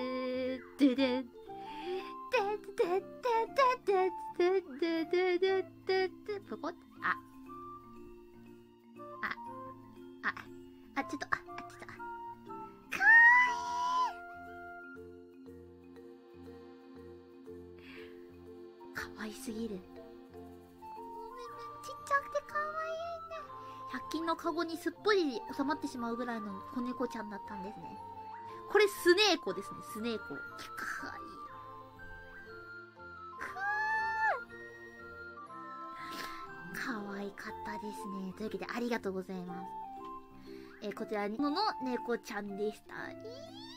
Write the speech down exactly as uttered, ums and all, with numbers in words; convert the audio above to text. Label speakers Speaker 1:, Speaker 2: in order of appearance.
Speaker 1: ー。 でで、でででででででででで、ぽこっ、あ、あ、あ、あ、ちょっと、あ、あ、ちょっと、かわいい。かわいすぎる。ちっちゃくてかわいいね。ひゃく均のカゴにすっぽり収まってしまうぐらいの子猫ちゃんだったんですね。これスネーコですね、スネーコ。かわいい。かわいかったですね。というわけでありがとうございます。えー、こちらのの猫ちゃんでした。いい